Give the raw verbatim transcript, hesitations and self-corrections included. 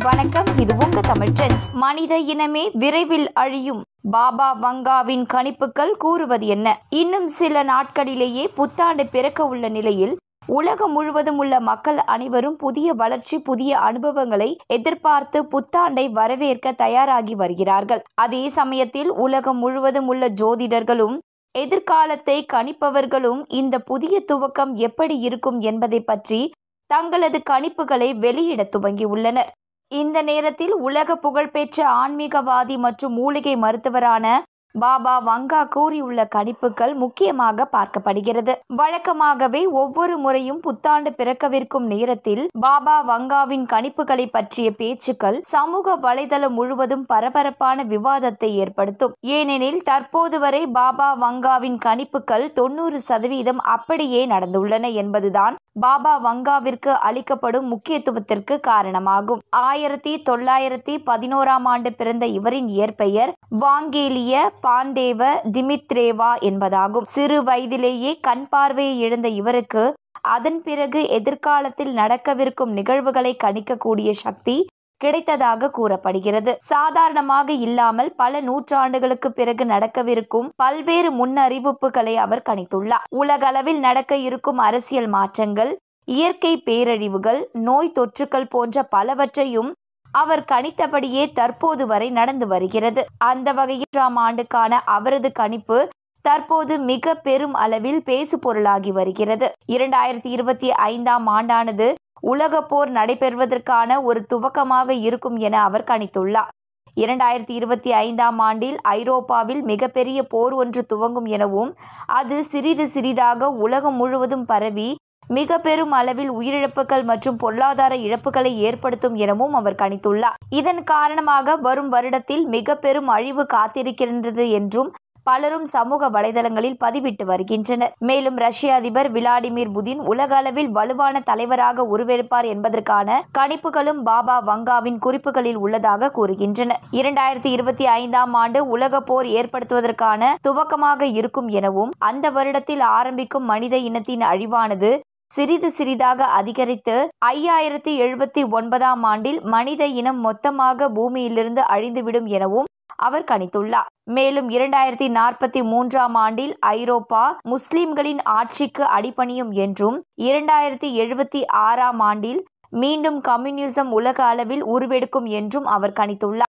வணக்கம், இது உங்க தமிழ் ட்ரெண்ட்ஸ். மனித இனமே விரைவில் அழியும், பாபா வங்காவின் கணிப்புகள் கூறுவது என்ன? இன்னும் சில நாட்களிலேயே புத்தாண்டு பிறக்க உள்ள நிலையில் உலகம் முழுவதும் உள்ள மக்கள் அனைவரும் புதிய வளர்ச்சி, புதிய அனுபவங்களை எதிர்பார்த்து புத்தாண்டை வரவேற்க தயாராகி வருகிறார்கள். அதே சமயத்தில் உலகம் முழுவதும் உள்ள ஜோதிடர்களும் எதிர்காலத்தை கணிப்பவர்களும் இந்த புதிய துவக்கம் எப்படி இருக்கும் என்பதை பற்றி தங்களது கணிப்புகளை வெளியிட துவங்கியுள்ளனர். இந்த நேரத்தில் உலக புகழ்பெற்ற ஆன்மீகவாதி மற்றும் மூலிகை மருத்துவரான பாபா வங்கா கூறியுள்ள கணிப்புகள் முக்கியமாக பார்க்கப்படுகிறது. வழக்கமாகவே ஒவ்வொரு முறையும் புத்தாண்டு பிறக்கவிருக்கும் நேரத்தில் பாபா வங்காவின் கணிப்புகளை பற்றிய பேச்சுக்கள் சமூக வலைதளம் முழுவதும் பரபரப்பான விவாதத்தை ஏற்படுத்தும். ஏனெனில் தற்போது வரை பாபா வங்காவின் கணிப்புகள் தொண்ணூறு சதவீதம் அப்படியே நடந்துள்ளன என்பதுதான் பாபா வங்காவிற்கு அளிக்கப்படும் முக்கியத்துவத்திற்கு காரணமாகும். ஆயிரத்தி தொள்ளாயிரத்தி பதினோராம் ஆண்டு பிறந்த இவரின் இயற்பெயர் வாங்கேலிய பாண்டேவ டிமித்ரேவா என்பதாகும். சிறு வயதிலேயே கண் பார்வையை இழந்த இவருக்கு அதன் பிறகு எதிர்காலத்தில் நடக்கவிருக்கும் நிகழ்வுகளை கணிக்கக்கூடிய சக்தி கிடைத்ததாக கூறப்படுகிறது. சாதாரணமாக இல்லாமல் பல நூற்றாண்டுகளுக்கு பிறகு நடக்கவிருக்கும் பல்வேறு முன்னறிவிப்புகளை அவர் கணித்துள்ளார். உலகளவில் நடக்க இருக்கும் அரசியல் மாற்றங்கள், இயற்கை பேரழிவுகள், நோய் தொற்றுக்கள் போன்ற பலவற்றையும் அவர் கணித்தபடியே தற்போது வரை நடந்து வருகிறது. அந்த வகையில் ஆண்டுக்கான அவரது கணிப்பு தற்போது மிக பெரும் அளவில் பேசு பொருளாகி வருகிறது. இரண்டாயிரத்தி இருபத்தி ஐந்தாம் ஆண்டானது உலக போர் நடைபெறுவதற்கான ஒரு துவக்கமாக இருக்கும் என அவர் கணித்துள்ளார். இரண்டாயிரத்தி இருபத்தி ஐந்தாம் ஆண்டில் ஐரோப்பாவில் மிகப்பெரிய போர் ஒன்று துவங்கும் எனவும் அது சிறிது சிறிதாக உலகம் முழுவதும் பரவி மிக பெரும் அளவில் உயிரிழப்புகள் மற்றும் பொருளாதார இழப்புகளை ஏற்படுத்தும் எனவும் அவர் கணித்துள்ளார். இதன் காரணமாக வரும் வருடத்தில் மிக பெரும் அழிவு காத்திருக்கின்றது என்றும் பலரும் சமூக வலைதளங்களில் பதிவிட்டு வருகின்றனர். மேலும் ரஷ்ய அதிபர் விளாடிமிர் புதின் உலக அளவில் வலுவான தலைவராக உருவெடுப்பார் என்பதற்கான கணிப்புகளும் பாபா வங்காவின் குறிப்புகளில் உள்ளதாக கூறுகின்றன. இரண்டாயிரத்தி இருபத்தி ஐந்தாம் ஆண்டு உலக போர் ஏற்படுத்துவதற்கான துவக்கமாக இருக்கும் எனவும் அந்த வருடத்தில் ஆரம்பிக்கும் மனித இனத்தின் அழிவானது சிறிது சிறிதாக அதிகரித்து ஐயாயிரத்தி எழுபத்தி ஒன்பதாம் ஆண்டில் மனித இனம் மொத்தமாக பூமியிலிருந்து அழிந்துவிடும் எனவும் அவர் கணித்துள்ளார். மேலும் இரண்டாயிரத்தி நாற்பத்தி மூன்றாம் ஆண்டில் ஐரோப்பா முஸ்லிம்களின் ஆட்சிக்கு அடிபணியும் என்றும் இரண்டாயிரத்தி எழுபத்தி ஆறாம் ஆண்டில் மீண்டும் கம்யூனிசம் உலக அளவில் உருவெடுக்கும் என்றும் அவர் கணித்துள்ளார்.